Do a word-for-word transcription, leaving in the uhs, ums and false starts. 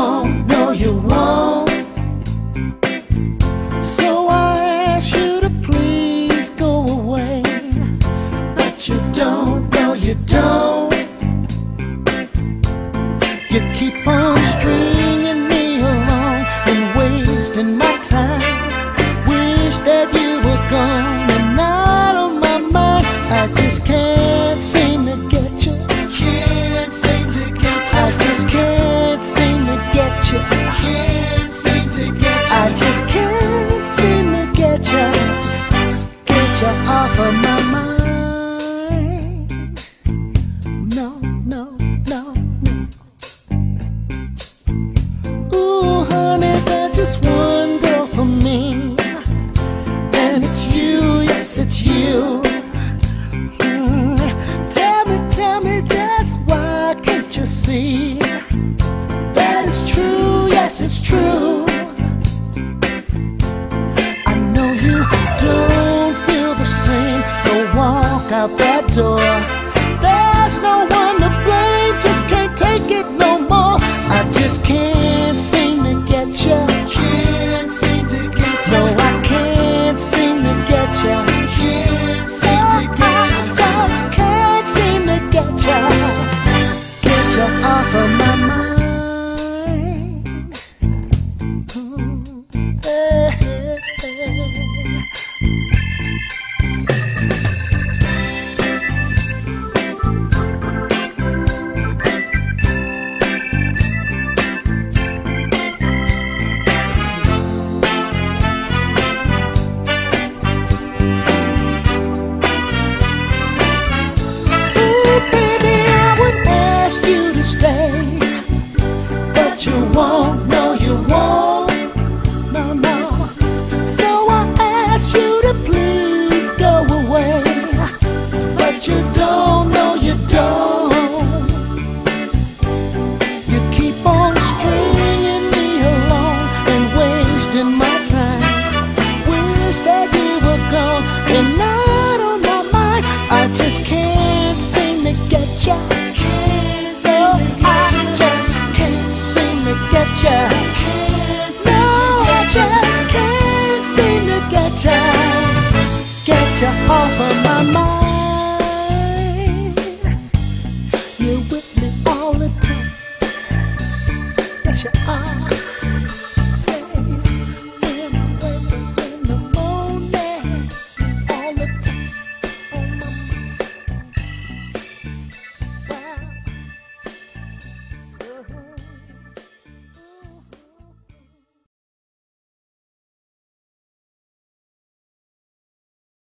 won't, no you won't. So I ask you to please go away, but you don't, no you don't. You keep on stringing me along and wasting my time. Wish that you were gone and out of my mind. I just can't seem to get you. Can't seem to get you. I just can't seem to get you. Can't seem to get you. I just can't seem to get you. Get you off of my mind. No, no, no, no. Ooh, honey, there's just one girl for me, and it's you, yes, it's you. Mm, tell me, tell me just why can't you see that it's true, yes, it's true. I know you don't feel the same, so walk out that door. There's no one to blame, just can't take it no more. I just can't seem to get you. Can't seem to get you. No, I can't seem to get you. Can't seem to get you. I just can't seem to get you. Get you off of my mind. Ooh, hey, hey, hey. But you won't, no you won't, no, no. So I ask you to please go away, but you don't, no you don't. You keep on stringing me along and wasting my time. Wish that you were gone and not on my mind. I just can't seem to get you. Get ya. No, I just can't seem to get ya. Get ya off of my mind. You're with me all the time. Yes, you are.